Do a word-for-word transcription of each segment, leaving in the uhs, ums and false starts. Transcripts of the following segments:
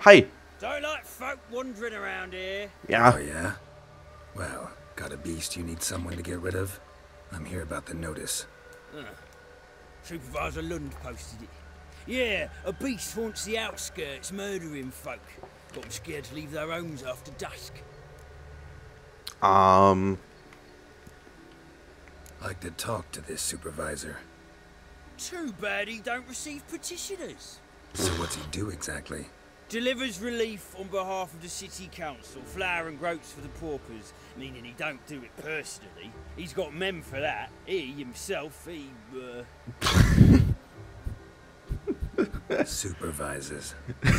Hi. Don't like folk wandering around here. Ja. Oh, yeah? Well, got a beast you need someone to get rid of? I'm here about the notice. Uh, Supervisor Lund posted it. Yeah, a beast haunts the outskirts, murdering folk. Got them scared to leave their homes after dusk. Ähm. Like to talk to this supervisor. Too bad he don't receive petitioners. So what's he do exactly? Delivers relief on behalf of the city council, flour and groats for the paupers, meaning he don't do it personally. He's got men for that. He himself, he, uh... Supervises.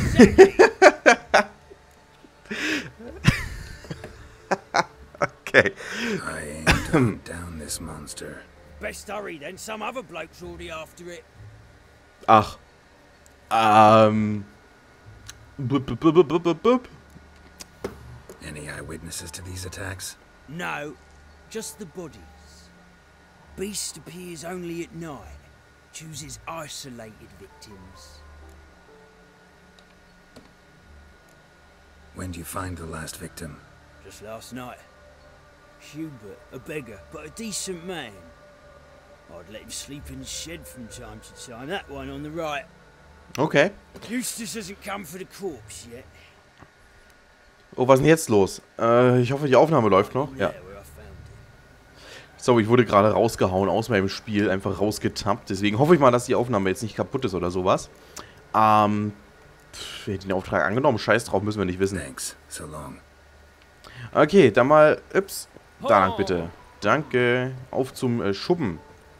Okay. I aim to hunt down this monster. Best hurry then, some other bloke's already after it. Ach. Ähm. Bup, bup, bup, bup, bup, bup. Any eyewitnesses to these attacks? No, just the bodies. Beast appears only at night. Chooses isolated victims. When do you find the last victim? Just last night. Hubert, a beggar, but a decent man. I'd let him sleep in the shed from time to time. That one on the right. Okay. Eustace hasn't come for the corpse yet. Oh, was ist denn jetzt los? Äh, ich hoffe, die Aufnahme läuft noch. Ja. So, ich wurde gerade rausgehauen aus meinem Spiel, einfach rausgetappt. Deswegen hoffe ich mal, dass die Aufnahme jetzt nicht kaputt ist oder sowas. Ähm, pff, wer hat den Auftrag angenommen? Scheiß drauf, müssen wir nicht wissen. Thanks. So long. Okay, dann mal, ups, da lang bitte. Danke. Auf zum äh, Schuppen.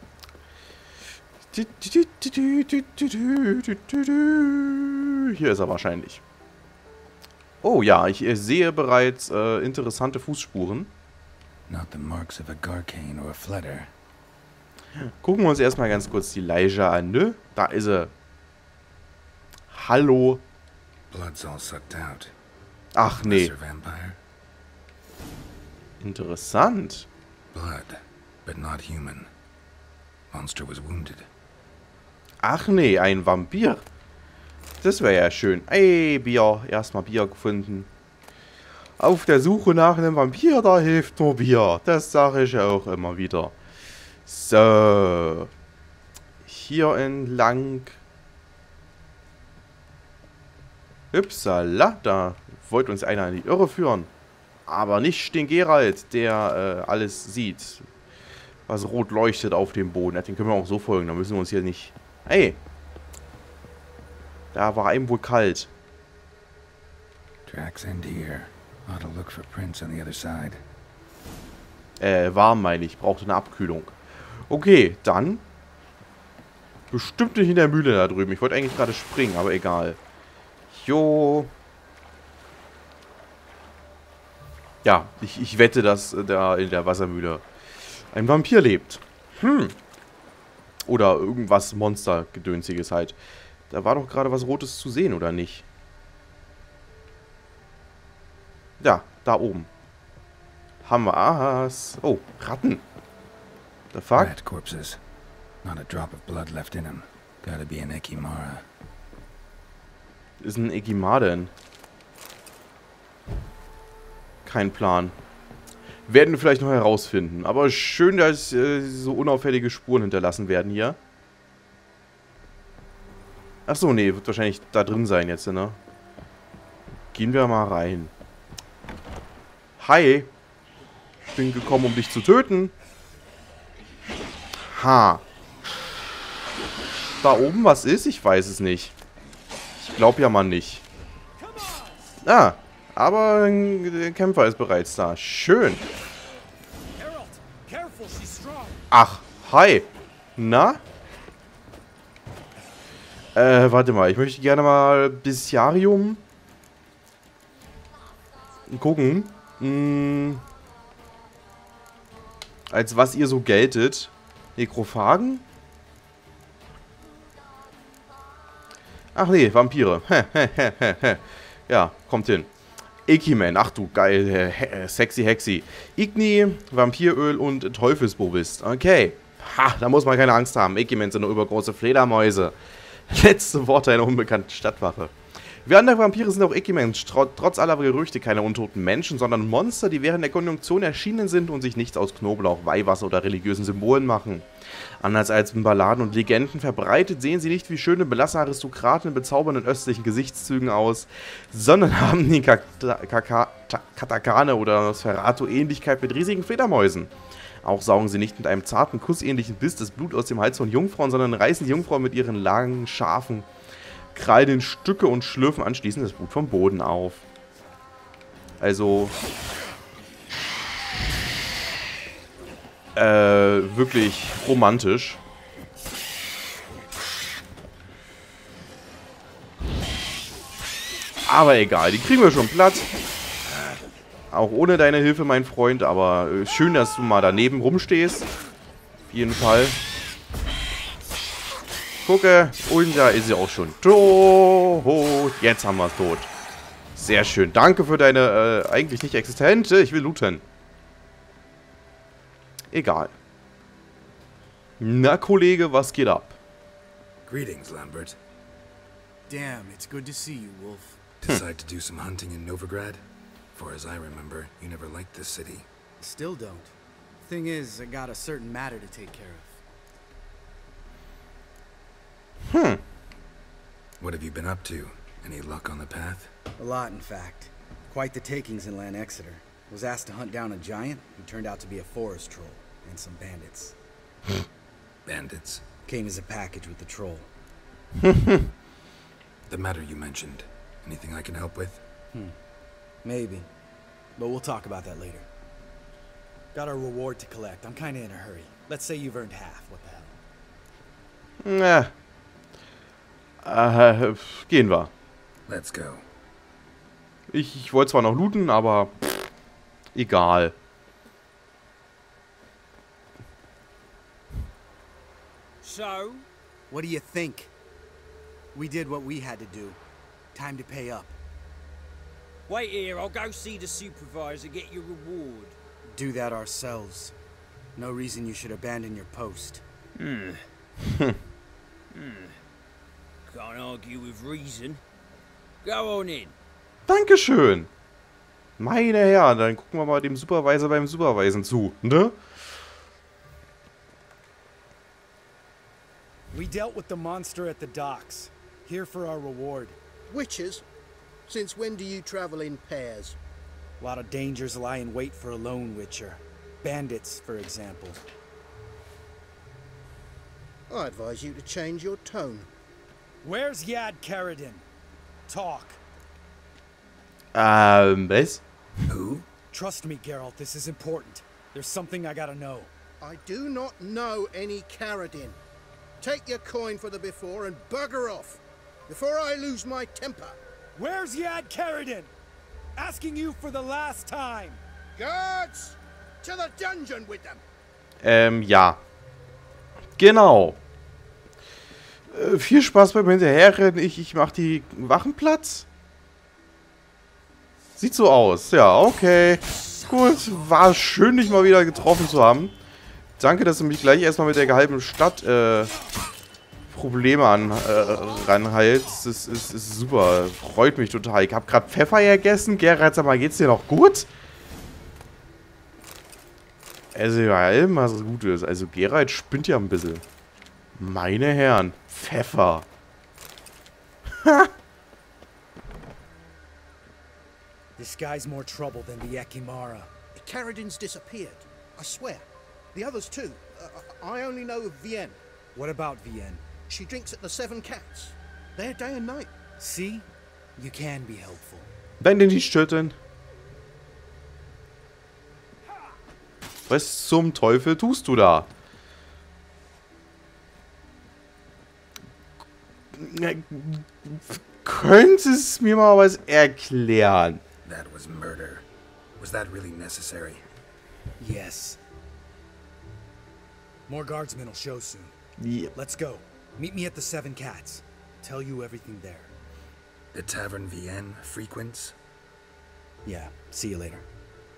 Hier ist er wahrscheinlich. Oh ja, ich äh, sehe bereits äh, interessante Fußspuren. Not the marks of a Garcane or a Flutter. Gucken wir uns erstmal ganz kurz die Leiche an, ne? Da ist er. Hallo. Blood's all sucked out. Ach nee. Lesser vampire. Interessant. Blood, but not human. Monster was wounded. Ach nee, ein Vampir. Das wäre ja schön. Ey, Bier. Erstmal Bier gefunden. Auf der Suche nach einem Vampir, da hilft nur Bier. Das sage ich auch immer wieder. So. Hier entlang. Upsala, da wollte uns einer in die Irre führen. Aber nicht den Geralt, der äh, alles sieht. Was rot leuchtet auf dem Boden. Den können wir auch so folgen, da müssen wir uns hier nicht... Hey! Da war einem wohl kalt. Tracks end here. Ought to look for prints on the other side. Äh, warm meine ich. Brauchte eine Abkühlung. Okay, dann. Bestimmt nicht in der Mühle da drüben. Ich wollte eigentlich gerade springen, aber egal. Jo. Ja, ich, ich wette, dass da in der Wassermühle ein Vampir lebt. Hm. Oder irgendwas Monstergedönsiges halt. Da war doch gerade was Rotes zu sehen, oder nicht? Ja, da oben. Haben wir Ahas. Oh, Ratten. The fuck? Rat corpses. Not a drop of blood left in them. Gotta be an Ekimara. Ist ein Ekimaden. Kein Plan. Werden wir vielleicht noch herausfinden. Aber schön, dass äh, so unauffällige Spuren hinterlassen werden hier. Achso, nee, wird wahrscheinlich da drin sein jetzt, ne? Gehen wir mal rein. Hi. Ich bin gekommen, um dich zu töten. Ha. Da oben was ist? Ich weiß es nicht. Ich glaube ja mal nicht. Ah, aber der Kämpfer ist bereits da. Schön. Ach, hi. Na? Äh, warte mal. Ich möchte gerne mal Bestiarium gucken. Hm. Als was ihr so geltet. Nekrophagen? Ach nee, Vampire. Ja, kommt hin. Ekiman, ach du geil, äh, sexy Hexi. Igni, Vampiröl und Teufelsbobist. Okay. Ha, da muss man keine Angst haben. Ekiman sind nur übergroße Fledermäuse. Letzte Worte einer unbekannten Stadtwache. Wir andere Vampire sind auch Ecki-Mensch, tr trotz aller Gerüchte keine untoten Menschen, sondern Monster, die während der Konjunktion erschienen sind und sich nichts aus Knoblauch, Weihwasser oder religiösen Symbolen machen. Anders als in Balladen und Legenden verbreitet, sehen sie nicht wie schöne, belassene Aristokraten in bezaubernden östlichen Gesichtszügen aus, sondern haben die Katakane oder Nosferatu Ähnlichkeit mit riesigen Fledermäusen. Auch saugen sie nicht mit einem zarten, kussähnlichen Biss das Blut aus dem Hals von Jungfrauen, sondern reißen die Jungfrauen mit ihren langen, scharfen Krallen in Stücke und schlürfen anschließend das Blut vom Boden auf. Also äh, wirklich romantisch. Aber egal, die kriegen wir schon platt. Auch ohne deine Hilfe, mein Freund, aber äh, schön, dass du mal daneben rumstehst. Auf jeden Fall. Gucke, und da ist sie auch schon tot. Jetzt haben wir es tot. Sehr schön. Danke für deine äh, eigentlich nicht existente. Ich will looten. Egal. Na, Kollege, was geht ab? Greetings, Lambert. Damn, it's good to see you, Wolf. Decide to do some hunting in Novigrad? For as I remember, you never liked this city. Still don't. Thing is, I got a certain matter to take care of. Hmm. What have you been up to? Any luck on the path? A lot, in fact. Quite the takings in Lan Exeter. Was asked to hunt down a giant who turned out to be a forest troll, and some bandits. Bandits? Came as a package with the troll. The matter you mentioned. Anything I can help with? Hmm. Maybe. But we'll talk about that later. Got a reward to collect. I'm kinda in a hurry. Let's say you've earned half. What the hell? Na. Äh, gehen wir. Let's go. Ich, ich wollte zwar noch looten, aber pff, egal. So? What do you think? We did what we had to do. Time to pay up. Wait here, I'll go see the supervisor, get your reward. Do that ourselves. No reason you should abandon your post. Hmm. hmm. Can't argue with reason. Go on in. Dankeschön. Meine Herren, dann gucken wir mal dem Supervisor beim Supervisen zu, ne? We dealt with the monster at the docks. Here for our reward. Witches? Since when do you travel in pairs? A lot of dangers lie in wait for a lone witcher. Bandits, for example. I advise you to change your tone. Where's Yad Karadin? Talk. Ähm, was? Who? Trust me, Geralt, this is important. There's something I gotta know. I do not know any Karadin. Take your coin for the before and bugger off, before I lose my temper. Where's Yad Karadin? Asking you for the last time. Guards! To the dungeon with them! Ähm, ja. Genau. Äh, viel Spaß beim Hinterherrennen. Ich, ich mach die Wachen Platz. Sieht so aus. Ja, okay. Gut. War schön, dich mal wieder getroffen zu haben. Danke, dass du mich gleich erstmal mit der gehaltenen Stadt äh, Probleme an, äh, ranhaltst. Das ist, ist super. Freut mich total. Ich habe gerade Pfeffer gegessen. Geralt, sag mal, geht's dir noch gut? Also, ja, immer so gut ist. Also, Geralt spinnt ja ein bisschen. Meine Herren. Pfeffer. Ha! This guy's more trouble than the Ekimara. Karadin's disappeared. I swear. The others too. Uh, I only know of Vienne. What about Vienne? She drinks at the Seven Cats. There day and night. See? You can be helpful. Dein den nicht schütteln. Was zum Teufel tust du da? Könntest du mir mal was erklären? That was murder. Was that really necessary? Yes. More guardsmen will show soon. Ja. Let's go. Meet me at the Seven Cats. Tell you everything there. The Tavern Vienne frequents? Yeah, see you later.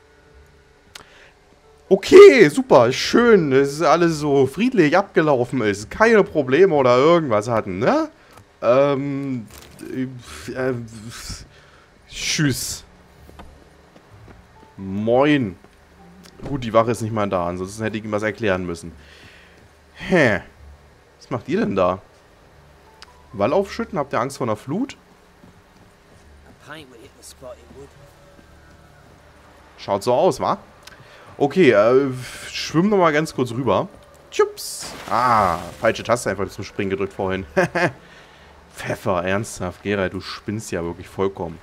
Okay, super, schön, dass alles so friedlich abgelaufen ist. Keine Probleme oder irgendwas hatten, ne? Ähm. Äh, äh, tschüss. Moin. Gut, die Wache ist nicht mal da, ansonsten hätte ich ihm was erklären müssen. Hä? Was macht ihr denn da? Wall aufschütten? Habt ihr Angst vor einer Flut? Schaut so aus, wa? Okay, äh, schwimmen wir mal ganz kurz rüber. Tschups. Ah, falsche Taste einfach zum Springen gedrückt vorhin. Pfeffer, ernsthaft. Geralt, du spinnst ja wirklich vollkommen.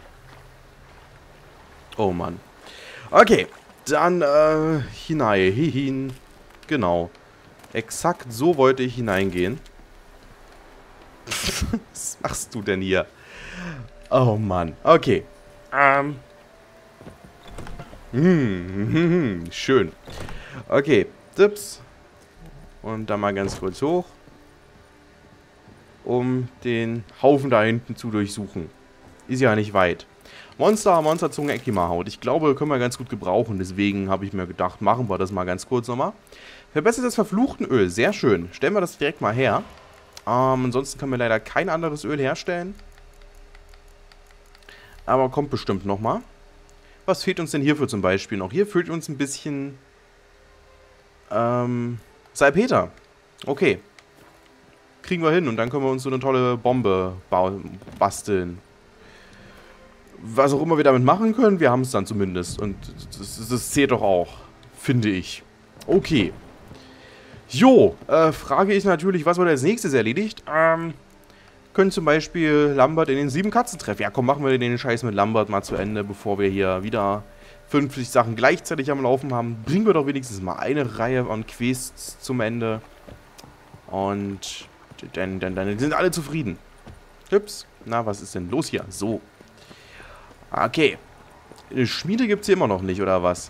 Oh Mann. Okay, dann äh, hinein. Hihin. Genau. Exakt so wollte ich hineingehen. Was machst du denn hier? Oh Mann. Okay. Ähm. Hm, schön. Okay. Dips. Und dann mal ganz kurz hoch. Um den Haufen da hinten zu durchsuchen. Ist ja nicht weit. Monster, Monsterzunge, Ekimahaut. Ich glaube, können wir ganz gut gebrauchen. Deswegen habe ich mir gedacht, machen wir das mal ganz kurz nochmal. Verbessertes Verfluchtenöl. Sehr schön. Stellen wir das direkt mal her. Ähm, ansonsten können wir leider kein anderes Öl herstellen. Aber kommt bestimmt nochmal. Was fehlt uns denn hierfür zum Beispiel noch? Hier fehlt uns ein bisschen ähm, Salpeter. Okay. Kriegen wir hin und dann können wir uns so eine tolle Bombe basteln. Was auch immer wir damit machen können, wir haben es dann zumindest. Und das, das zählt doch auch, finde ich. Okay. Jo, äh, frage ich natürlich, was wird als nächstes erledigt? Ähm, können zum Beispiel Lambert in den sieben Katzen treffen. Ja, komm, machen wir den Scheiß mit Lambert mal zu Ende, bevor wir hier wieder fünfzig Sachen gleichzeitig am Laufen haben. Bringen wir doch wenigstens mal eine Reihe an Quests zum Ende. Und dann, dann, dann sind alle zufrieden. Hübs. Na, was ist denn los hier? So. Okay. Eine Schmiede gibt es hier immer noch nicht, oder was?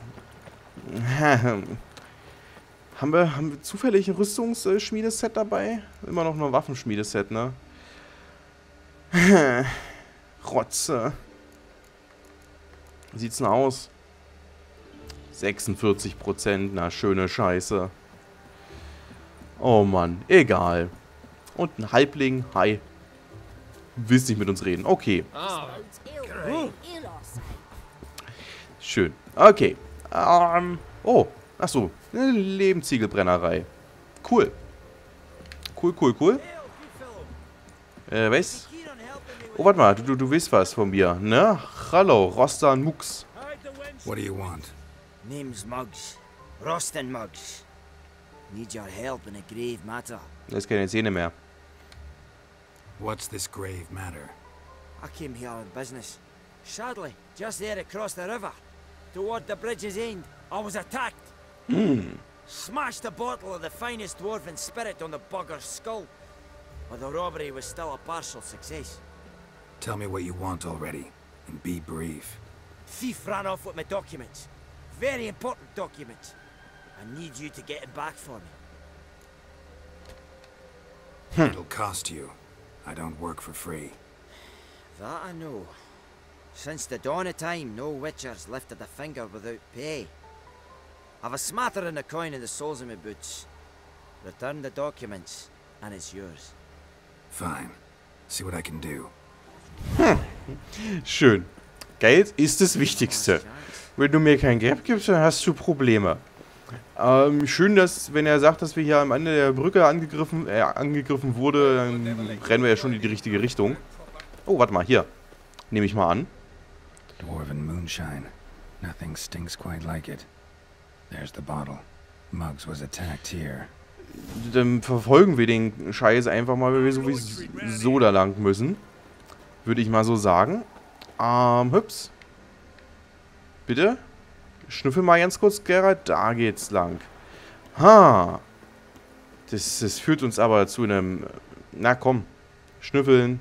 Haben wir, haben wir zufällig ein Rüstungsschmiedeset dabei? Immer noch nur ein Waffenschmiedeset, ne? Rotze. Wie sieht's denn aus? sechsundvierzig Prozent, na schöne Scheiße. Oh Mann, egal. Und ein Halbling, hi. Willst nicht mit uns reden? Okay. Schön. Okay. Ähm, oh, achso. Eine Lebensziegelbrennerei. Cool. Cool, cool, cool. Äh, was? Oh, warte mal, du, du, du weißt was von mir, ne? Hallo, Rostan Mux. What do you want? Name's Muggs. Rostan Muggs. Need your help in a grave matter. Da ist keine Szene mehr. What's this grave matter? I came here on business. Sadly, just there across the river, toward the bridge's end, I was attacked. Hmm. Smashed a bottle of the finest dwarven spirit on the bugger's skull. But the robbery was still a partial success. Tell me what you want already, and be brief. Thief ran off with my documents. Very important documents. I need you to get it back for me. It'll cost you. I don't work for free. That I know. Since the dawn of time, no witcher's lifted a finger without pay. I've a smattering of coin in the soles of my boots. Return the documents, and it's yours. Fine. See what I can do. Hm. Schön. Geld ist das Wichtigste. Wenn du mir kein Geld gibst, dann hast du Probleme. Ähm, schön, dass, wenn er sagt, dass wir hier am Ende der Brücke angegriffen, äh, angegriffen wurde, dann rennen wir ja schon in die richtige Richtung. Oh, warte mal, hier. Nehme ich mal an. Dwarven moonshine. Nothing stinks quite like it. There's the bottle. Muggs was attacked here. Dann verfolgen wir den Scheiß einfach mal, weil wir sowieso da lang müssen. Würde ich mal so sagen. Ähm, hüps. Bitte? Schnüffel mal ganz kurz, Geralt. Da geht's lang. Ha. Das, das führt uns aber zu einem... Na komm. Schnüffeln.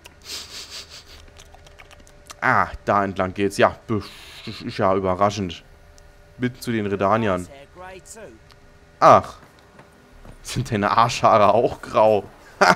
Ah, da entlang geht's. Ja, das ist ja überraschend. Mitten zu den Redaniern. Ach. Sind deine Arschhaare auch grau?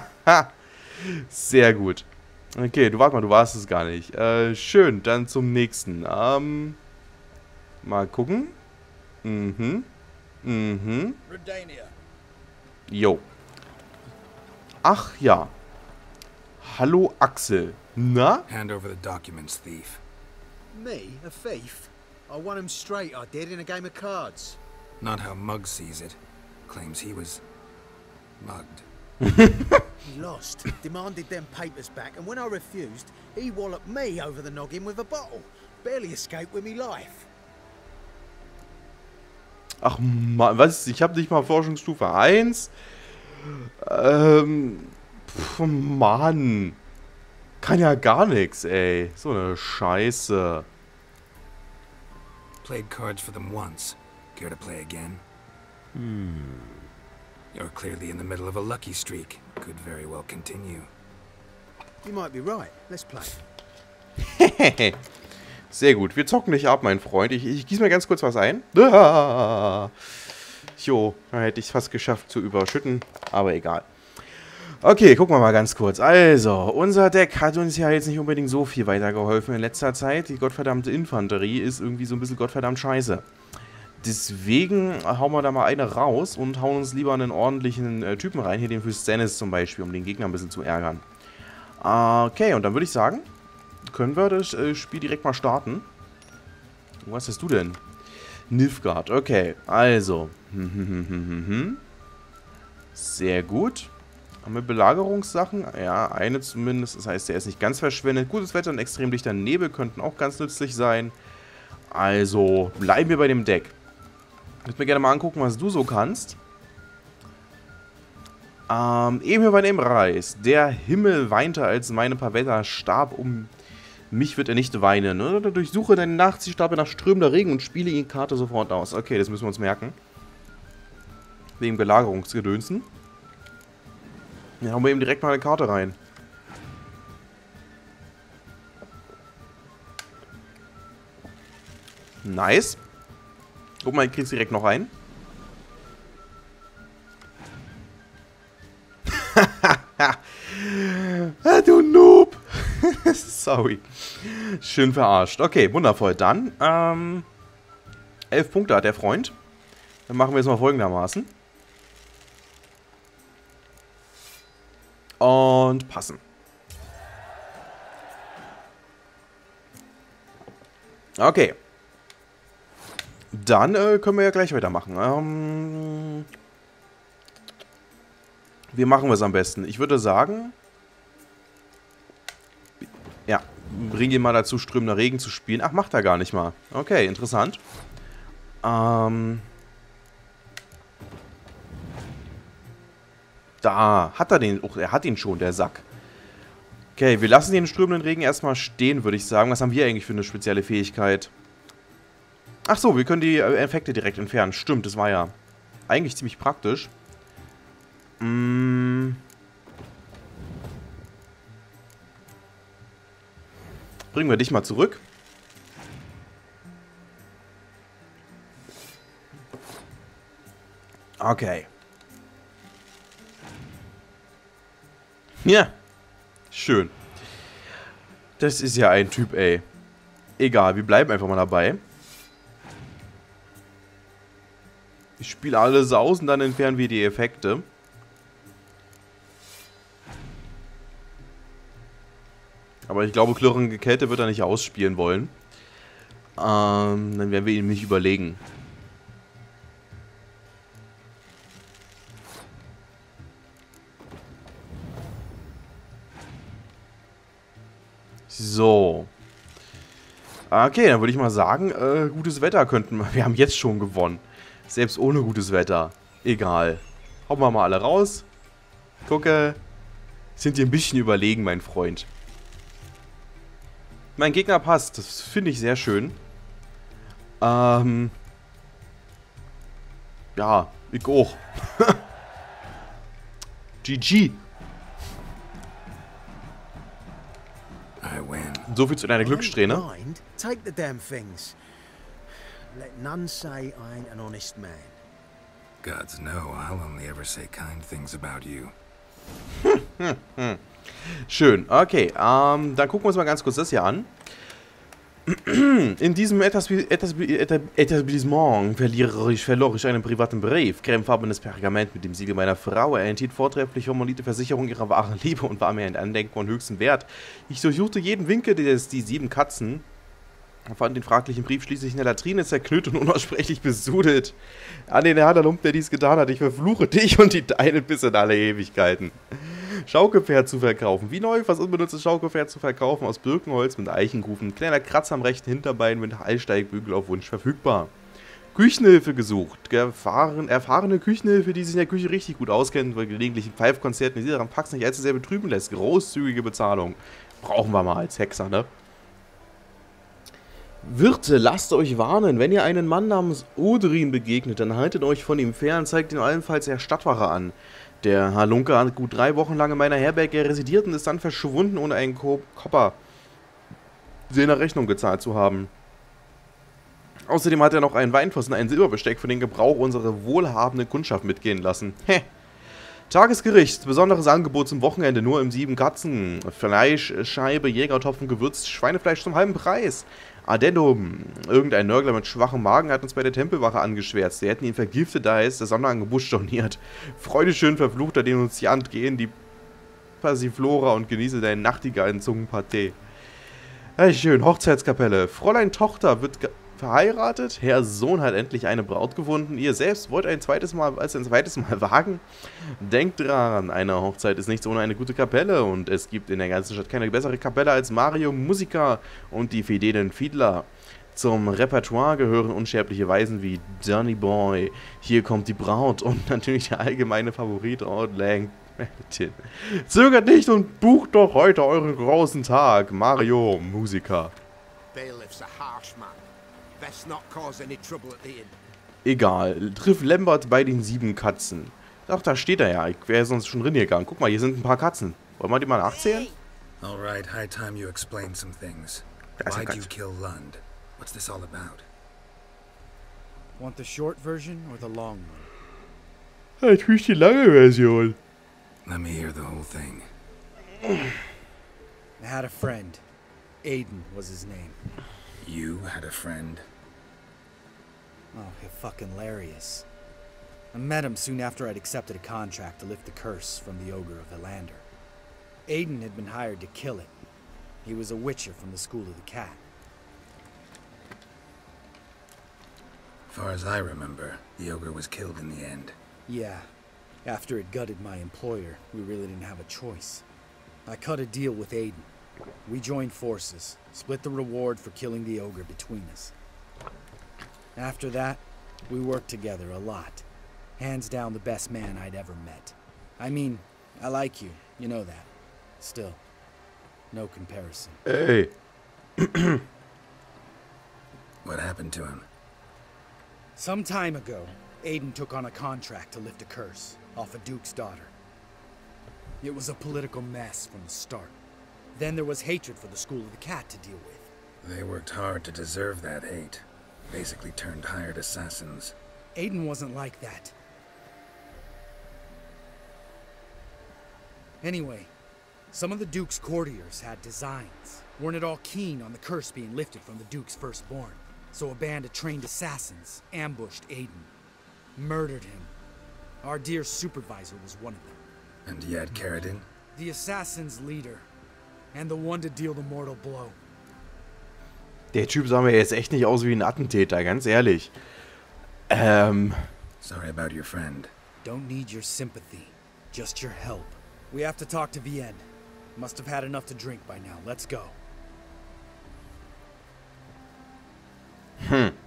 Sehr gut. Okay, du warte mal, du warst es gar nicht. Äh, schön, dann zum nächsten. Ähm, mal gucken. Mhm. Mhm. Jo. Ach ja. Hallo Axel. Na? Hand over the documents, thief. Me, a thief? I won him straight, I did, in a game of cards. Not how Muggs sees it. Claims he was mugged. He lost, demanded them papers back, and when I refused, he walloped me over the noggin with a bottle. Barely escaped with me life. Ach Mann, was? Ich habe nicht mal Forschungsstufe eins. Ähm, pf, Mann. Kann ja gar nichts, ey. So eine Scheiße. Played cards for them once. Care to play again? Hm. You're clearly in the middle of a lucky streak. Could very well continue. You might be right. Let's play. Sehr gut. Wir zocken dich ab, mein Freund. Ich, ich gieße mir ganz kurz was ein. Ah. Jo, da hätte ich es fast geschafft zu überschütten. Aber egal. Okay, gucken wir mal ganz kurz. Also, unser Deck hat uns ja jetzt nicht unbedingt so viel weitergeholfen in letzter Zeit. Die gottverdammte Infanterie ist irgendwie so ein bisschen gottverdammt scheiße. Deswegen hauen wir da mal eine raus und hauen uns lieber einen ordentlichen äh, Typen rein. Hier den Physcenes zum Beispiel, um den Gegner ein bisschen zu ärgern. Okay, und dann würde ich sagen, können wir das äh, Spiel direkt mal starten. Was hast du denn? Nilfgaard, okay. Also. Sehr gut. Haben wir Belagerungssachen? Ja, eine zumindest. Das heißt, der ist nicht ganz verschwendet. Gutes Wetter und extrem dichter Nebel könnten auch ganz nützlich sein. Also, bleiben wir bei dem Deck. Ich würde mir gerne mal angucken, was du so kannst. Ähm, eben hier bei dem Reis. Der Himmel weinte, als meine Pavetta starb. Um mich wird er nicht weinen. Ne? Durchsuche deine Nachziehstabe nach strömender Regen und spiele die Karte sofort aus. Okay, das müssen wir uns merken. Wegen Belagerungsgedönsen. Ja, hauen wir eben direkt mal eine Karte rein. Nice. Guck mal, ich krieg's direkt noch rein. Ah, du Noob. Sorry. Schön verarscht. Okay, wundervoll. Dann, ähm, elf Punkte hat der Freund. Dann machen wir jetzt mal folgendermaßen. Und passen. Okay. Dann äh, können wir ja gleich weitermachen. Ähm, wie machen wir es am besten? Ich würde sagen... Ja, bring ihn mal dazu, strömender Regen zu spielen. Ach, macht er gar nicht mal. Okay, interessant. Ähm... Da, hat er den... Oh, er hat ihn schon, der Sack. Okay, wir lassen den strömenden Regen erstmal stehen, würde ich sagen. Was haben wir eigentlich für eine spezielle Fähigkeit? Ach so, wir können die Effekte direkt entfernen. Stimmt, das war ja eigentlich ziemlich praktisch. Mm. Bringen wir dich mal zurück. Okay. Ja. Schön. Das ist ja ein Typ, ey. Egal, wir bleiben einfach mal dabei. Ich spiele alles aus und dann entfernen wir die Effekte. Aber ich glaube, klirrende Kälte wird er nicht ausspielen wollen. Ähm, dann werden wir ihm nicht überlegen. So. Okay, dann würde ich mal sagen, äh, gutes Wetter könnten wir. Wir haben jetzt schon gewonnen. Selbst ohne gutes Wetter. Egal. Hauen wir mal alle raus. Gucke. Sind dir ein bisschen überlegen, mein Freund. Mein Gegner passt. Das finde ich sehr schön. Ähm. Ja, ich auch. G G. So viel zu deiner Glückssträhne. Take the damn things. Let none say I ain't an honest man. Gods know, I'll only ever say kind things about you. Schön, okay. Ähm, dann gucken wir uns mal ganz kurz das hier an. In diesem Etabli- Etabli- Etab- Etablissement verliere ich, verlor ich einen privaten Brief. Cremefarbenes Pergament mit dem Siegel meiner Frau. Er enthielt vortreffliche hormonite Versicherung ihrer wahren Liebe und war mir ein Andenken von höchstem Wert. Ich durchsuchte jeden Winkel des die sieben Katzen. Fand den fraglichen Brief schließlich in der Latrine zerknüllt und unaussprechlich besudelt. An den Herrn, der dies getan hat, ich verfluche dich und die Deinen bis in alle Ewigkeiten. Schaukelpferd zu verkaufen. Wie neu, fast unbenutztes Schaukelpferd zu verkaufen, aus Birkenholz mit Eichenkufen. Kleiner Kratzer am rechten Hinterbein mit Hallsteigbügel auf Wunsch verfügbar. Küchenhilfe gesucht. Erfahren, erfahrene Küchenhilfe, die sich in der Küche richtig gut auskennt, bei gelegentlichen Pfeifkonzerten, die sich daran Pax nicht allzu sehr betrüben lässt. Großzügige Bezahlung. Brauchen wir mal als Hexer, ne? Wirte, lasst euch warnen, wenn ihr einen Mann namens Odrin begegnet, dann haltet euch von ihm fern, zeigt ihn allenfalls der Stadtwache an. Der Halunke hat gut drei Wochen lang in meiner Herberge residiert und ist dann verschwunden, ohne einen Ko Kopper seiner Rechnung gezahlt zu haben. Außerdem hat er noch einen Weinfass und ein Silberbesteck für den Gebrauch unserer wohlhabenden Kundschaft mitgehen lassen. Heh. Tagesgericht, besonderes Angebot zum Wochenende, nur im sieben Katzen. Fleisch, Scheibe, Jägertopfen, gewürzt, Schweinefleisch zum halben Preis. Addendum, irgendein Nörgler mit schwachem Magen hat uns bei der Tempelwache angeschwärzt. Sie hätten ihn vergiftet, da er ist das Sonderangebot storniert. Freude schön verfluchter Denunziant, geh in die Passiflora und genieße deinen nachtigallen Zungenpaté. Ja, schön, Hochzeitskapelle. Fräulein Tochter wird verheiratet. Herr Sohn hat endlich eine Braut gefunden. Ihr selbst wollt ein zweites Mal, als ein zweites Mal wagen? Denkt dran, eine Hochzeit ist nichts ohne eine gute Kapelle. Und es gibt in der ganzen Stadt keine bessere Kapelle als Mario Musica und die fidelen Fiedler. Zum Repertoire gehören unsterbliche Weisen wie Johnny Boy, Hier kommt die Braut und natürlich der allgemeine Favorit Old Lang. Zögert nicht und bucht doch heute euren großen Tag. Mario Musica. Bailiff's a harsh man. Best not cause any trouble at the inn. Egal, triff Lambert bei den sieben Katzen. Ach, da steht er ja. Ich wäre sonst schon drin gegangen. Guck mal, hier sind ein paar Katzen. Wollen wir die mal nachzählen? Alright, high time you explain some things. Why'd you kill Lund? What's this all about? Want the short version or the long one? Natürlich die lange Version. Let me hear the whole thing. I had a friend. Aiden was his name. You had a friend? Oh, he's fucking hilarious. I met him soon after I'd accepted a contract to lift the curse from the Ogre of Elander. Aiden had been hired to kill it. He was a witcher from the School of the Cat. Far as I remember, the ogre was killed in the end. Yeah. After it gutted my employer, we really didn't have a choice. I cut a deal with Aiden. We joined forces, split the reward for killing the ogre between us. After that, we worked together a lot. Hands down the best man I'd ever met. I mean, I like you, you know that. Still, no comparison. Hey. What happened to him? Some time ago, Aiden took on a contract to lift a curse off a duke's daughter. It was a political mess from the start. Then there was hatred for the School of the Cat to deal with. They worked hard to deserve that hate. Basically turned hired assassins. Aiden wasn't like that. Anyway, some of the Duke's courtiers had designs. Weren't at all keen on the curse being lifted from the Duke's firstborn. So a band of trained assassins ambushed Aiden. Murdered him. Our dear supervisor was one of them. And Yad Karadin? The assassin's leader. And the one to deal the mortal blow. Der Typ sah mir jetzt echt nicht aus wie ein Attentäter, ganz ehrlich. Ähm. Sorry about your friend. Don't need your sympathy. Just your help. We have to talk to Vienne. Must have had enough to drink by now. Let's go. Hm.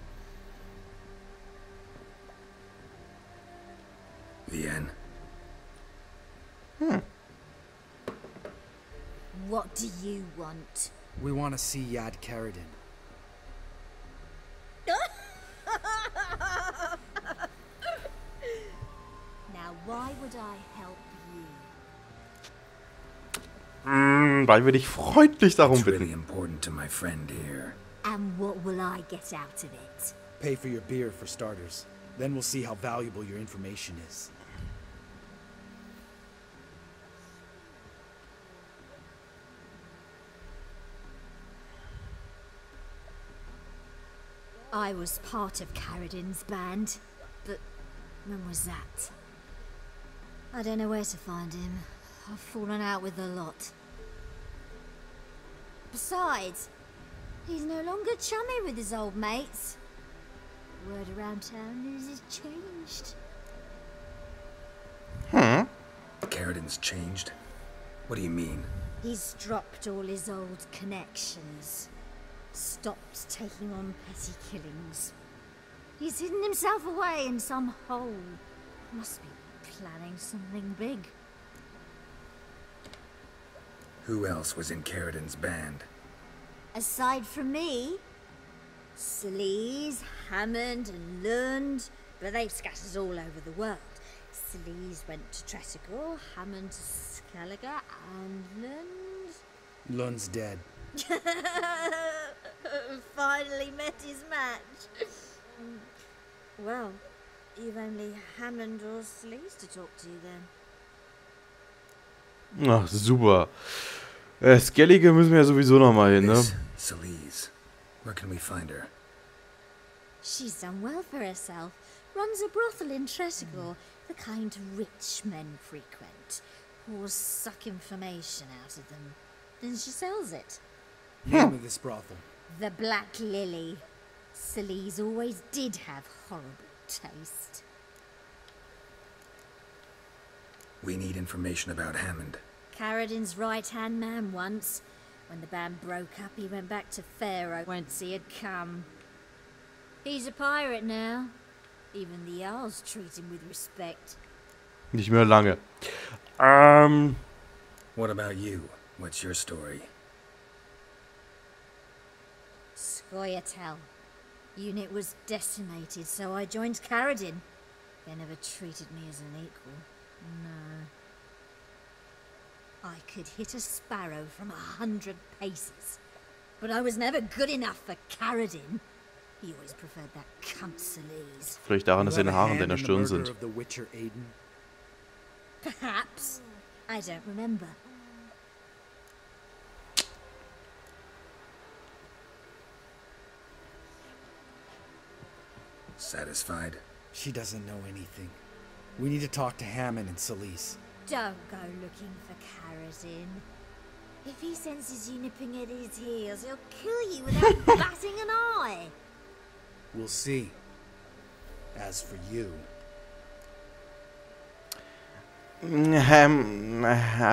Vienne. Hmm. What do you want? We want to see Yad Karadin. Now, why would I help you? Mm, weil wir dich freundlich darum It's really bitten. important to my friend here. And what will I get out of it? Pay for your beer for starters. Then we'll see how valuable your information is. I was part of Carradin's band, but when was that? I don't know where to find him. I've fallen out with a lot. Besides, he's no longer chummy with his old mates. Word around town is he's changed. Hmm. Carradin's changed? What do you mean? He's dropped all his old connections. Stopped taking on petty killings. He's hidden himself away in some hole. Must be planning something big. Who else was in Carradin's band? Aside from me, Sleaze, Hammond and Lund, but they've scattered all over the world. Sleaze went to Tretogor, Hammond to Skellige, and Lund... Lund's dead. Finally met his match. Well, you've only Hammond or Sleaze to talk to then. Ach, super. Äh, Skellige müssen wir ja sowieso noch mal hin, ne? This Sleaze. Where can we find her? She's done well for herself. Runs a brothel in Tretogor, the kind rich men frequent. Whores suck information out of them. Then she sells it. Name of this brothel. The Black Lily. Sleaze always did have horrible taste. We need information about Hammond. Carradin's right-hand man once. When the band broke up, he went back to Pharaoh whence he had come. He's a pirate now. Even the Jarls treat him with respect. Nicht mehr lange. Ähm... What about you? What's your story? Scoia'tael. Unit was decimated, so I joined Carradin. They never treated me as an equal. No. I could hit a sparrow from a hundred paces, but I was never good enough for Carradin. He always preferred that cunt Sleaze. Vielleicht daran, dass seine Haare in deiner Stirn sind. Of the Witcher Aiden? Perhaps. I don't remember. Satisfied? She doesn't know anything. We need to talk to Hammond and Sleaze. Don't go looking for Carradin. If he senses you nipping at his heels, he'll kill you without batting an eye. We'll see. As for you... Ähm,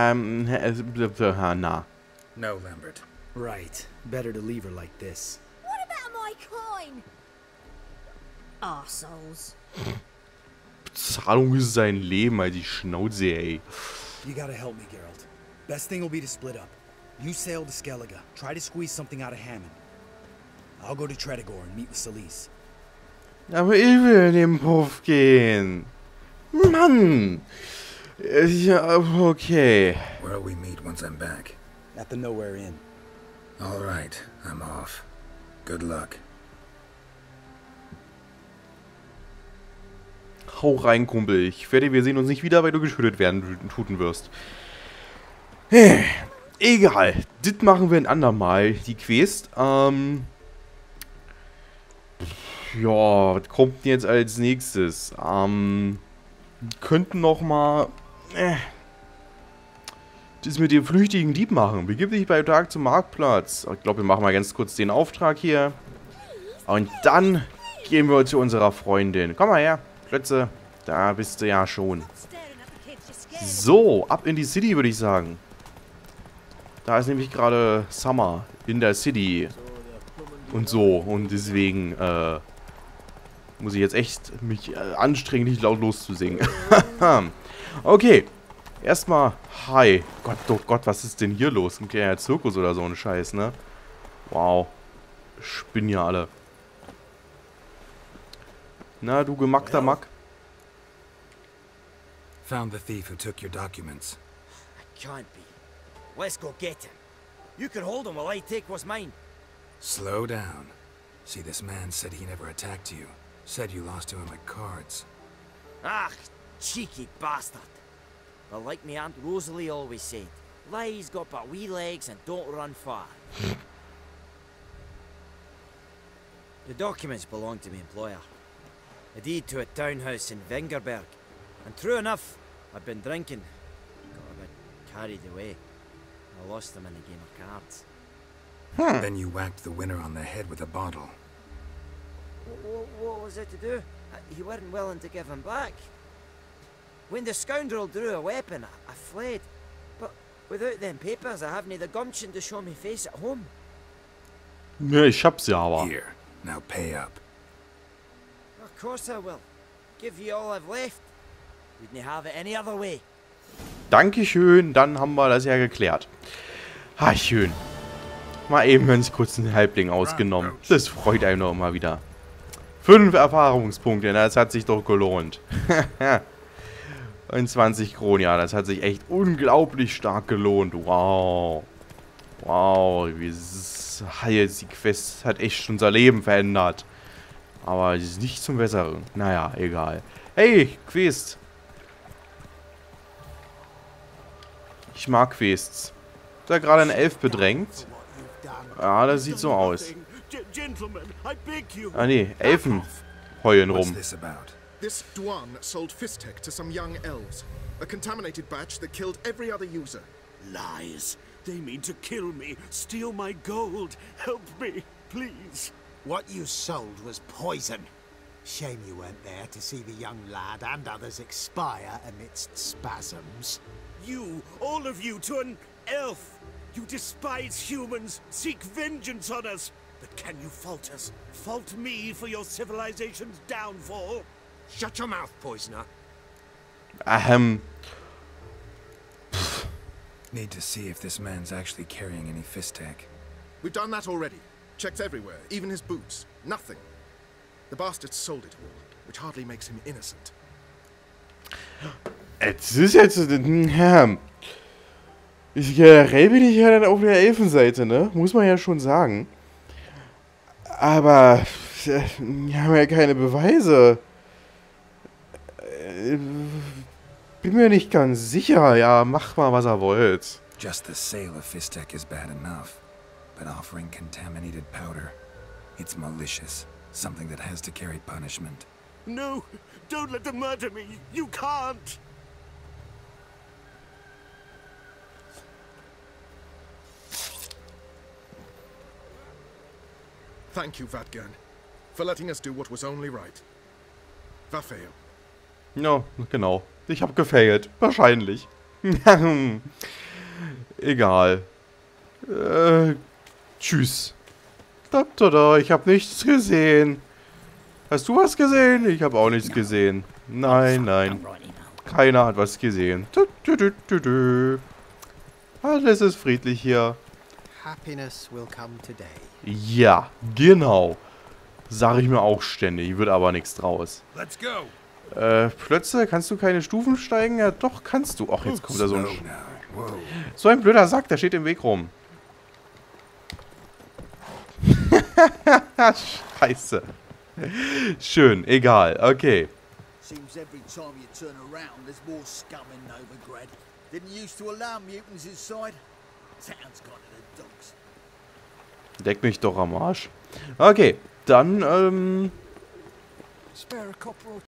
ähm, na. No, Lambert. Right. Better to leave her like this. What about my coin? Arseholes. Bezahlung ist sein Leben, halt die Schnauze, ey. You gotta help me, Geralt. Best thing will be to split up. You sail to Skellige. Try to squeeze something out of Hammond. I'll go to Tretogor and meet with Sleaze. Aber ich will in den Puff gehen. Mann. Ja, okay. Where'll we meet once I'm back? At the Nowhere Inn. All right, I'm off. Good luck. Hau rein, Kumpel. Ich werde, wir sehen uns nicht wieder, weil du geschüttet werden tuten wirst. Egal. Das machen wir ein andermal. Die Quest. Ähm. Ja, was kommt denn jetzt als nächstes? Ähm. Könnten noch mal. Äh, das mit dem flüchtigen Dieb machen. Begib dich bei Tag zum Marktplatz. Ich glaube, wir machen mal ganz kurz den Auftrag hier. Und dann gehen wir zu unserer Freundin. Komm mal her. Klötze, da bist du ja schon. So, ab in die City, würde ich sagen. Da ist nämlich gerade Summer in der City. Und so. Und deswegen äh, muss ich jetzt echt mich äh, anstrengen, nicht laut loszusingen. Okay. Erstmal, hi. Gott, oh Gott, was ist denn hier los? Ein kleiner Zirkus oder so ein Scheiß, ne? Wow. Spinnen ja alle. Na, du gemackter Mack. Found the thief who took your documents. It can't be. Let's go get him. You can hold him while I take what's mine. Slow down. See, this man said he never attacked you. Said you lost to him at cards. Ah, cheeky bastard. But like me Aunt Rosalie always said, lies got but wee legs and don't run far. The documents belong to my employer. A deed to a townhouse in Vengerberg. And true enough, I'd been drinking. Got a bit carried away. I lost them in a game of cards. Hmm. Then you whacked the winner on the head with a bottle. What, what was it to do? You weren't willing to give him back. When the scoundrel drew a weapon, I, I fled. But without them papers, I haven't the gumption to show me face at home. Ja, ich hab's ja aber. Here, now pay up. Of course I will. Give you all I've left. Wouldn't have it any other way. Dankeschön, dann haben wir das ja geklärt. Ha, schön. Mal eben ganz kurz einen Halbling ausgenommen. Das freut einen doch immer wieder. Fünf Erfahrungspunkte, das hat sich doch gelohnt. Und zwanzig Kronen, ja, das hat sich echt unglaublich stark gelohnt. Wow. Wow, wie jetzt die Quest hat echt schon unser Leben verändert. Aber es ist nicht zum Besseren. Naja, egal. Hey, Quest. Ich mag Quests. Ist da gerade ein Elf bedrängt? Ja, das sieht so aus. Ah nee, Elfen heulen rum. This Dwan sold Fistek to some young elves. A contaminated batch that killed every other user. Lies. They mean to kill me, steal my gold. Help me, please. What you sold was poison. Shame you weren't there to see the young lad and others expire amidst spasms. You, all of you, to an elf. You despise humans, seek vengeance on us. But can you fault us? Fault me for your civilization's downfall? Shut your mouth, poisoner. Ahem. Need to see if this man's actually carrying any Fistek. We've done that already. Checked everywhere, even his boots. Nothing. The bastard sold it all, which hardly makes him innocent. Es ist jetzt... Ja, ich, generell bin ich ja dann auf der Elfenseite, ne? Muss man ja schon sagen. Aber... Wir haben ja keine Beweise. Bin mir nicht ganz sicher. Ja, macht mal, was ihr wollt. Just the sale of Fistek is bad enough. But offering contaminated powder, it's malicious. Something that has to carry punishment. No, don't let them murder me. You can't. Thank you, Vatgern, for letting us do what was only right. Vafail. Ja, genau. Ich habe gefailt. Wahrscheinlich. Egal. Äh, tschüss. Da, da, da. Ich habe nichts gesehen. Hast du was gesehen? Ich habe auch nichts gesehen. Nein, nein. Keiner hat was gesehen. Du, du, du, du, du. Alles ist friedlich hier. Happiness will come today. Ja, genau. Sag ich mir auch ständig. Wird aber nichts draus. Let's go. Äh, Plötze, kannst du keine Stufen steigen? Ja, doch, kannst du. Ach, jetzt kommt da so ein... So ein blöder Sack, der steht im Weg rum. Scheiße. Schön, egal, okay. Seems every time you turn around, there's more scum in Novigrad. Didn't used to allow mutants inside. Town's got the dogs. Deck mich doch am Arsch. Okay, dann, ähm... Spare a copper or